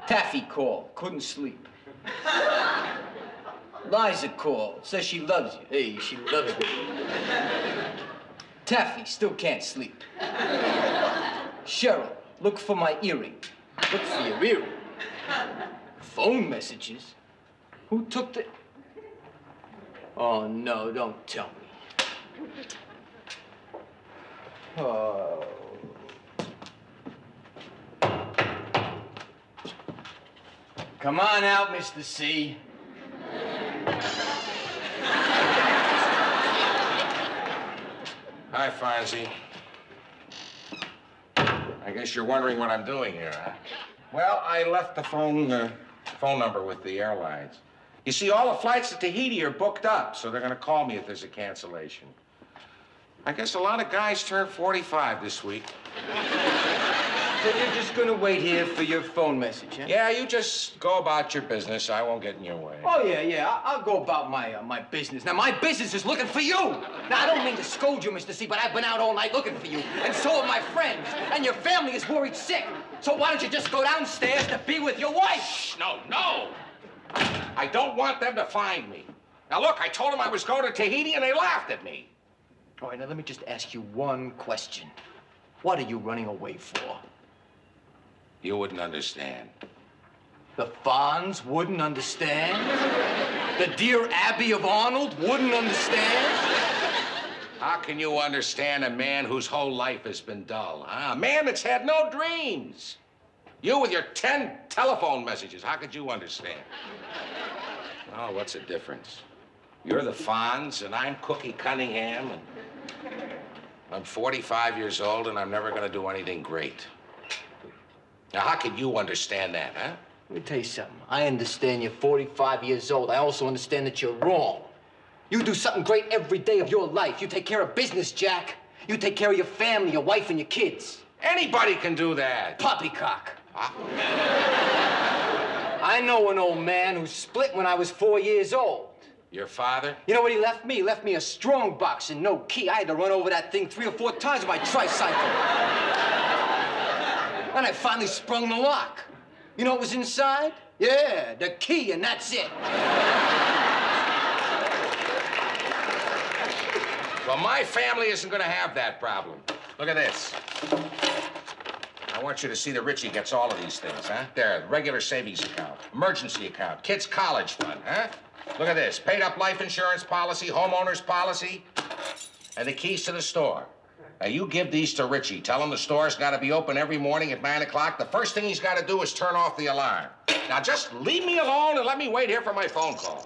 Taffy called, couldn't sleep. Liza called, says she loves you. Hey, she loves me. Taffy still can't sleep. Cheryl, look for my earring. Look for your earring. Phone messages? Who took the... Oh, no, don't tell me. Oh. Come on out, Mr. C. Hi, Fonzie. I guess you're wondering what I'm doing here, huh? Well, I left the phone number with the airlines. You see, all the flights to Tahiti are booked up, so they're going to call me if there's a cancellation. I guess a lot of guys turn 45 this week. So you're just gonna wait here for your phone message, huh? Yeah, you just go about your business. I won't get in your way. Oh, yeah. I'll go about my business. Now, my business is looking for you. Now, I don't mean to scold you, Mr. C, but I've been out all night looking for you. And so have my friends. And your family is worried sick. So why don't you just go downstairs to be with your wife? Shh, no. I don't want them to find me. Now, look, I told them I was going to Tahiti, and they laughed at me. All right, now let me just ask you one question. What are you running away for? You wouldn't understand. The Fonz wouldn't understand? The dear Abbey of Arnold wouldn't understand? How can you understand a man whose whole life has been dull, huh? A man that's had no dreams. You with your 10 telephone messages, how could you understand? Oh, what's the difference? You're the Fonz, and I'm Cookie Cunningham, and I'm 45 years old, and I'm never gonna do anything great. Now, how can you understand that, huh? Let me tell you something. I understand you're 45 years old. I also understand that you're wrong. You do something great every day of your life. You take care of business, Jack. You take care of your family, your wife, and your kids. Anybody can do that. Poppycock. Huh? I know an old man who split when I was 4 years old. Your father? You know what he left me? He left me a strong box and no key. I had to run over that thing 3 or 4 times with my tricycle. And I finally sprung the lock. You know what was inside? Yeah, the key, and that's it. Well, my family isn't gonna have that problem. Look at this. I want you to see that Richie gets all of these things, huh? There, regular savings account, emergency account, kids' college fund, huh? Look at this, paid up life insurance policy, homeowner's policy, and the keys to the store. Now, you give these to Richie. Tell him the store's got to be open every morning at 9 o'clock. The first thing he's got to do is turn off the alarm. Now, just leave me alone and let me wait here for my phone call.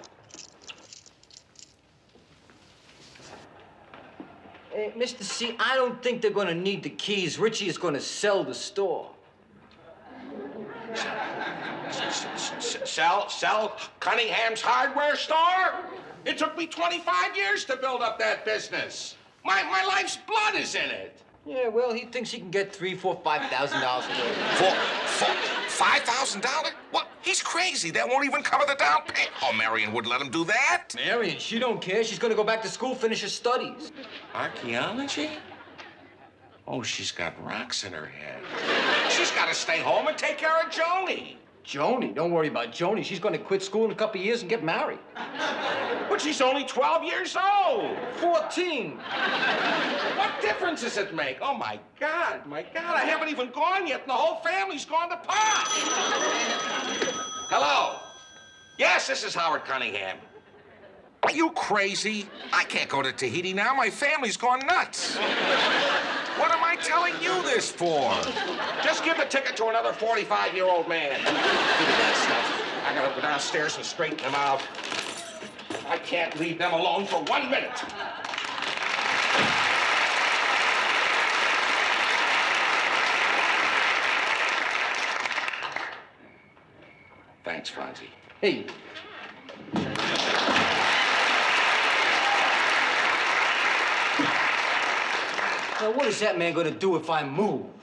Hey, Mr. C, I don't think they're going to need the keys. Richie is going to sell the store. Sell Cunningham's hardware store? It took me 25 years to build up that business. My life's blood is in it. Yeah, well, he thinks he can get $3,000, $4,000, $5,000 For $5,000? What? He's crazy. That won't even cover the down payment. Oh, Marion wouldn't let him do that. Marion, she don't care. She's going to go back to school, finish her studies. Archaeology? Oh, she's got rocks in her head. She's got to stay home and take care of Joni. Joni? Don't worry about Joni. She's going to quit school in a couple of years and get married. But she's only 12 years old. 14. What difference does it make? Oh, my God, I haven't even gone yet, and the whole family's gone to pot. Hello? Yes, this is Howard Cunningham. Are you crazy? I can't go to Tahiti now. My family's gone nuts. What am I telling you this for? Just give the ticket to another 45-year-old man. Give me that stuff. I gotta go downstairs and straighten them out. I can't leave them alone for 1 minute. Thanks, Fonzie. Hey. Now, what is that man going to do if I move?